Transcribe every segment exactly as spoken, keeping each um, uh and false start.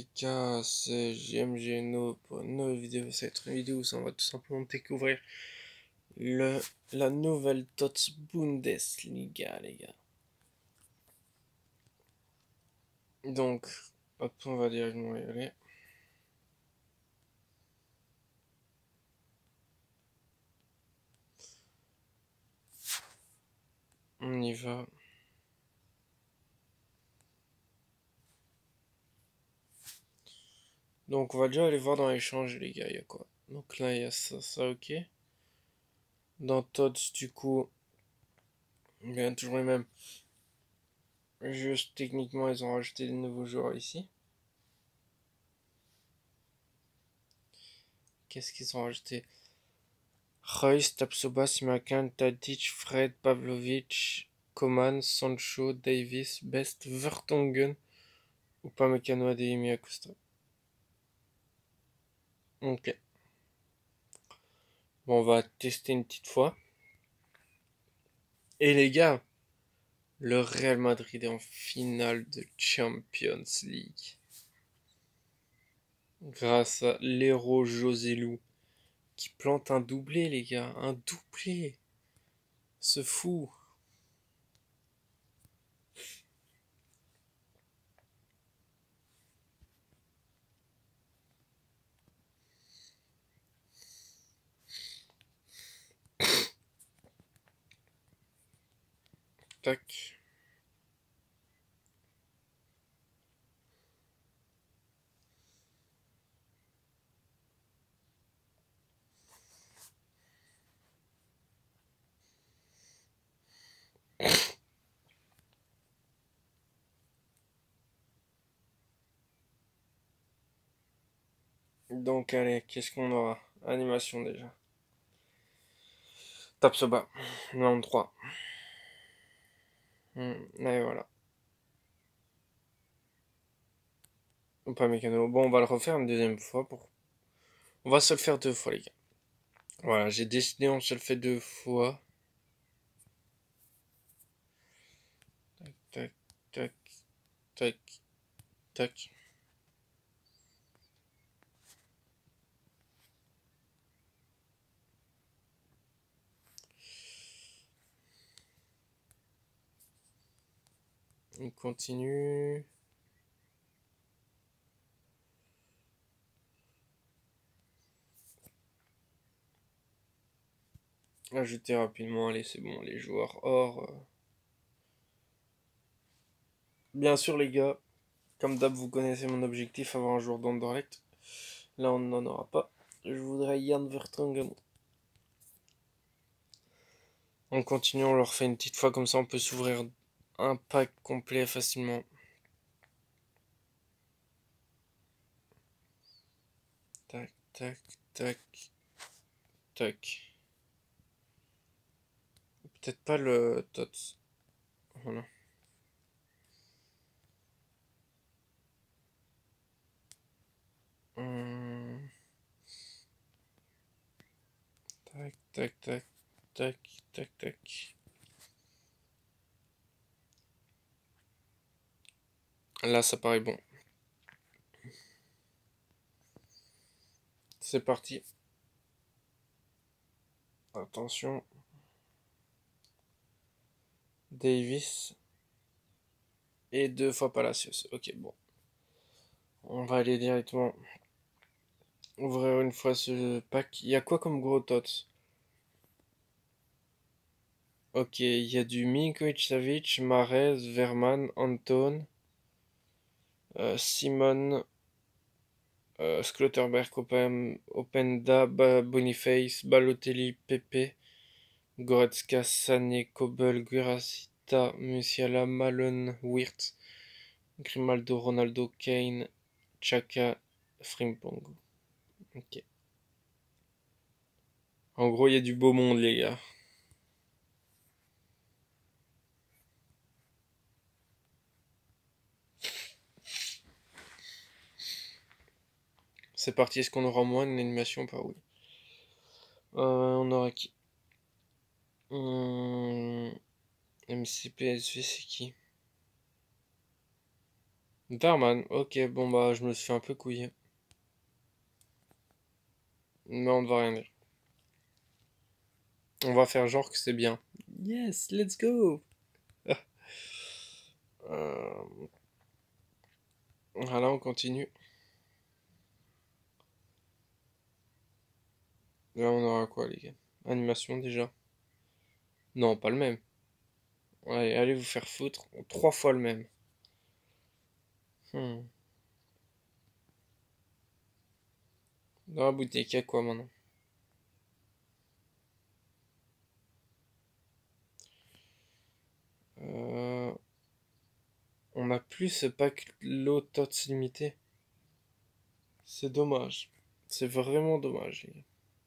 les gars, c'est J M G No pour une nouvelle vidéo. Ça va être une vidéo où on va tout simplement découvrir le, la nouvelle T O T S Bundesliga, les gars. Donc, hop, on va directement y aller. On y va. Donc, on va déjà aller voir dans l'échange, les gars, il y a quoi. Donc là, il y a ça, ça, ok. Dans T O T S, du coup, il y a toujours les mêmes. Juste techniquement, ils ont rajouté des nouveaux joueurs ici. Qu'est-ce qu'ils ont rajouté? Reus, Tapsoba, Simakan, Tadic, Fred, Pavlovic, Coman, Sancho, Davis, Best, Vertonghen, Upamecano, Adeyemi, Acosta. Ok. Bon, on va tester une petite fois. Et les gars, le Real Madrid est en finale de Champions League. Grâce à l'héros José Lu, qui plante un doublé, les gars. Un doublé. Ce fou. Tac. Donc allez, qu'est-ce qu'on aura? Animation déjà. Tapsoba, quatre-vingt-trois. Hmm, et voilà. Pas mécano. Bon, on va le refaire une deuxième fois pour. On va se le faire deux fois, les gars. Voilà, j'ai décidé, on se le fait deux fois. Tac, tac, tac, tac, tac. On continue. Ajouter rapidement, allez, c'est bon, les joueurs hors. euh. Bien sûr, les gars, comme d'hab, vous connaissez mon objectif, avoir un joueur d'Anderlecht. Là, on n'en aura pas. Je voudrais Jan Vertonghen. On continue, on leur fait une petite fois, comme ça on peut s'ouvrir un pack complet facilement. Tac, tac, tac, tac. Peut-être pas le T O T S. Voilà. Hum. Tac, tac, tac, tac, tac, tac. Là, ça paraît bon. C'est parti. Attention. Davis. Et deux fois Palacios. Ok, bon. On va aller directement ouvrir une fois ce pack. Il y a quoi comme gros T O T S? Ok, il y a du Milinkovic Savic, Mahrez, Verman, Anton, euh, Simon, euh, Schlotterberg, Open, Openda, Ba- Boniface, Balotelli, Pepe, Goretzka, Sané, Kobel, Guerasita, Musiala, Malone, Wirtz, Grimaldo, Ronaldo, Kane, Chaka, Frimpong. Ok. En gros, il y a du beau monde, les gars. C'est parti, est-ce qu'on aura moins une animation? Pas oui. Euh, on aura qui? Hum, M C P S V, c'est qui? Darman, ok, bon bah je me suis fait un peu couiller. Mais on ne va rien dire. On va faire genre que c'est bien. Yes, let's go. Euh, Voilà, on continue. Là, on aura quoi, les gars? Animation déjà. Non, pas le même. Allez, allez vous faire foutre. Trois fois le même. Hmm. Dans la boutique, il y a quoi maintenant? Euh, on n'a plus ce pack low tots limité. C'est dommage. C'est vraiment dommage, les gars.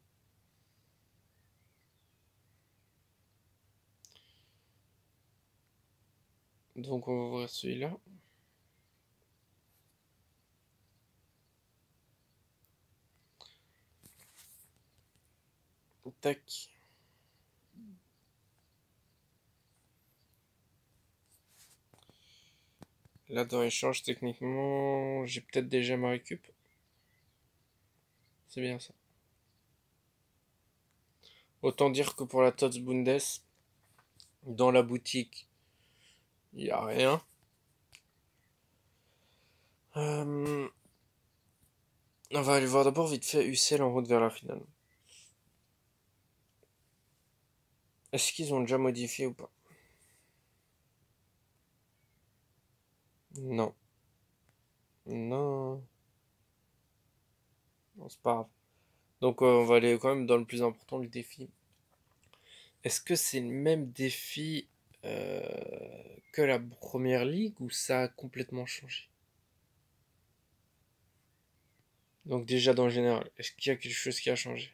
Donc on va voir celui-là. Tac. Là dans échange techniquement, j'ai peut-être déjà ma récup. C'est bien ça. Autant dire que pour la Tots Bundes, dans la boutique, il n'y a rien. Euh, on va aller voir d'abord vite fait U C L en route vers la finale. Est-ce qu'ils ont déjà modifié ou pas? Non. Non. Non, c'est pas grave. Donc euh, on va aller quand même dans le plus important, le défi. Est-ce que c'est le même défi euh, que la première ligue ou ça a complètement changé? Donc déjà dans le général, est-ce qu'il y a quelque chose qui a changé?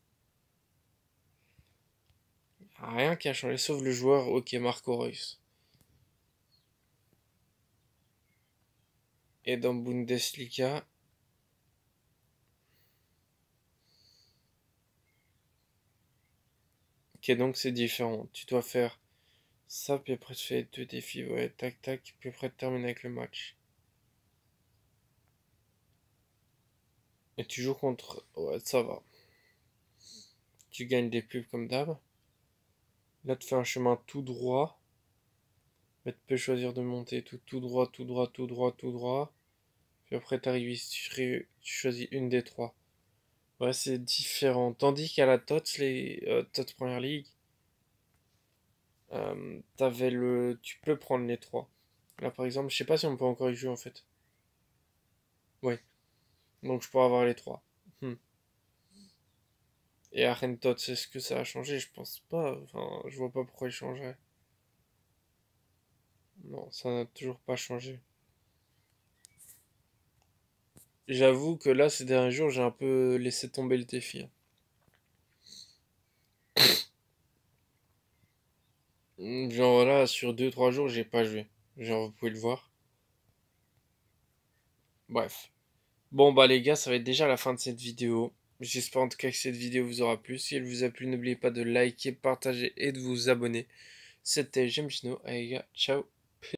Rien qui a changé, sauf le joueur, ok, Marco Reus. Et dans Bundesliga, ok, donc c'est différent. Tu dois faire ça, puis après tu fais deux défis, ouais, tac tac, puis après tu termines avec le match. Et tu joues contre... Ouais, ça va. Tu gagnes des pubs comme d'hab. Là, tu fais un chemin tout droit. Mais tu peux choisir de monter tout, tout droit, tout droit, tout droit, tout droit. Puis après, tu arrives ici, tu choisis une des trois. Ouais, c'est différent. Tandis qu'à la T O T S, les euh, T O T S Première League, euh, t'avais le... tu peux prendre les trois. Là, par exemple, je sais pas si on peut encore y jouer en fait. Ouais. Donc je pourrais avoir les trois. Hmm. Et Arène T O T S, est-ce que ça a changé? Je pense pas. Enfin, je vois pas pourquoi il changerait. Non, ça n'a toujours pas changé. J'avoue que là, ces derniers jours, j'ai un peu laissé tomber le défi, hein. Genre là, sur deux trois jours, j'ai pas joué. Genre, vous pouvez le voir. Bref. Bon, bah les gars, ça va être déjà la fin de cette vidéo. J'espère en tout cas que cette vidéo vous aura plu. Si elle vous a plu, n'oubliez pas de liker, partager et de vous abonner. C'était James Gino. Allez les gars, ciao.